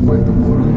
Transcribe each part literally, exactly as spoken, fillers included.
find the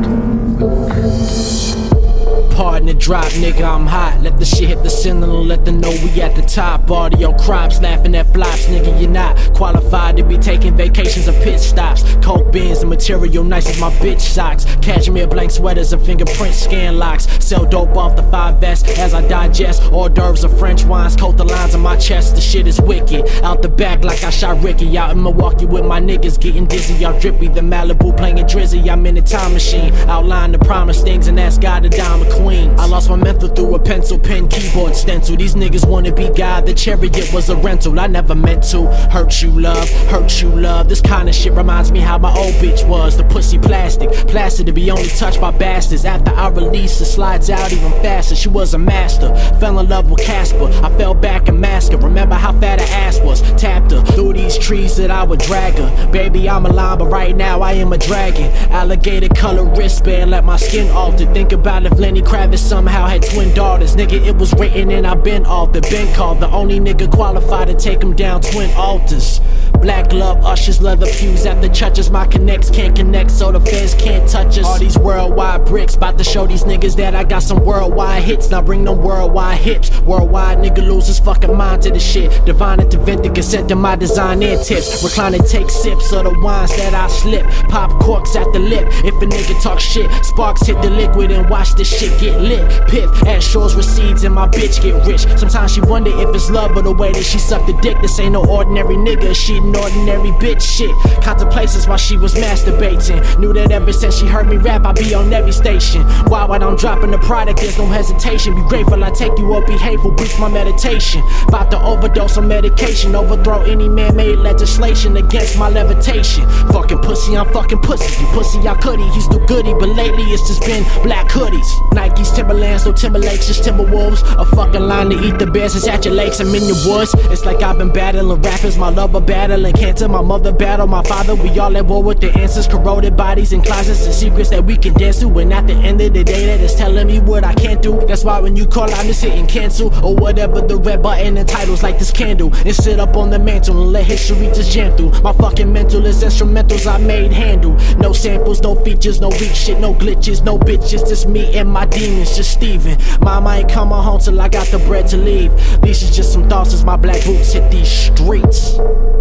world again. Pardon the drop, nigga, I'm hot. Let the shit hit the ceiling and let them know we at the top. Audio crops, laughing at flops, nigga, you're not qualified to be taking vacations or pit stops. Coke bins, the material nice as my bitch socks. Cashmere blank sweaters and fingerprint scan locks. Sell dope off the five vest as I digest. Hors d'oeuvres of French wines, coat the lines on my chest. The shit is wicked. Out the back like I shot Ricky. Out in Milwaukee with my niggas getting dizzy. Y'all drippy, the Malibu playing Drizzy. I'm in a time machine, outline the promise things and ask God to diamond queen. I lost my mental through a pencil, pen, keyboard, stencil. These niggas wanna be God, the chariot was a rental. I never meant to hurt you, love, hurt you, love. This kind of shit reminds me how my old bitch was. The pussy plastic, plastic to be only touched by bastards. After I release, it slides out even faster. She was a master, fell in love with Casper. I fell back and masked her. Remember how fat her ass was? Tapped her through these trees that I would drag her. Baby, I'm a lion, but right now I am a dragon. Alligator color wristband, let my skin alter. Think about if Lenny Kravitz somehow had twin daughters. Nigga, it was written and I been off the been called the only nigga qualified to take him down twin altars. Black glove ushers, leather pews at the churches. My connects can't connect, so the feds can't touch us. All these worldwide bricks, bout to show these niggas that I got some worldwide hits. Now bring them worldwide hips. Worldwide nigga lose his fucking mind to the shit. Divine intervention, consent to my design and tips. Recline and take sips of the wines that I slip. Pop corks at the lip. If a nigga talk shit, sparks hit the liquid and watch this shit get lit. Piff, as shores recedes and my bitch get rich. Sometimes she wonder if it's love or the way that she sucked the dick. This ain't no ordinary nigga, she an ordinary bitch shit. Contemplations while she was masturbating. Knew that ever since she heard me rap, I be on every station. Why when I'm dropping the product, there's no hesitation. Be grateful I take you up, be hateful, breach my meditation. About to overdose on medication, overthrow any man-made legislation against my levitation. Fucking pussy, I'm fucking pussy. You pussy, I couldy, he's too goody, but lately it's just been black hoodies. Nikes, Timberlands, no Timberlakes, just Timberwolves. A fucking line to eat the bears, it's at your lakes, I'm in your woods. It's like I've been battling rappers, my lover battling cancer, my mother battle, my father. We all at war with the answers, corroded bodies in closets and secrets that we can dance to. And at the end of the day, that is telling me what I can't do. That's why when you call, I'm just hitting cancel or whatever the red button and titles like this candle. And sit up on the mantle and let history just jam through. My fucking mental is instrumentals I made handle. No samples, no features, no weak shit, no glitches, no bitches, just me and my demons, just Steven. Mama ain't coming home till I got the bread to leave. These is just some thoughts as my black boots hit these streets.